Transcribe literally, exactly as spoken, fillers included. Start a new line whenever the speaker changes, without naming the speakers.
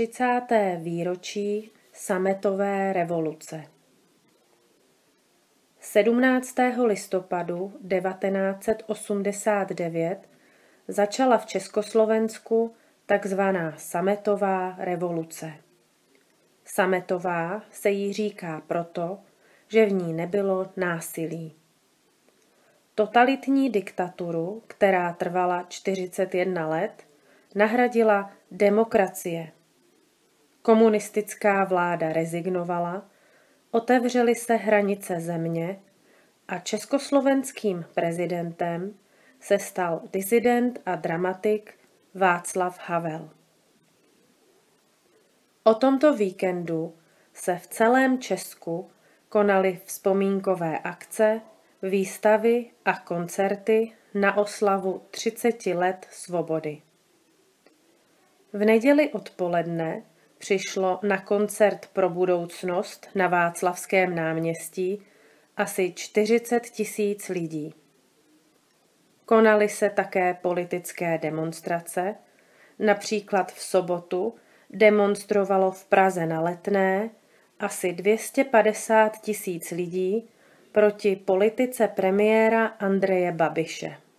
třicáté výročí sametové revoluce. sedmnáctého listopadu devatenáct set osmdesát devět začala v Československu takzvaná sametová revoluce. Sametová se jí říká proto, že v ní nebylo násilí. Totalitní diktaturu, která trvala čtyřicet jedna let, nahradila demokracie. Komunistická vláda rezignovala, otevřely se hranice země a československým prezidentem se stal disident a dramatik Václav Havel. O tomto víkendu se v celém Česku konaly vzpomínkové akce, výstavy a koncerty na oslavu třiceti let svobody. V neděli odpoledne přišlo na koncert pro budoucnost na Václavském náměstí asi čtyřicet tisíc lidí. Konaly se také politické demonstrace, například v sobotu demonstrovalo v Praze na Letné asi dvě stě padesát tisíc lidí proti politice premiéra Andreje Babiše.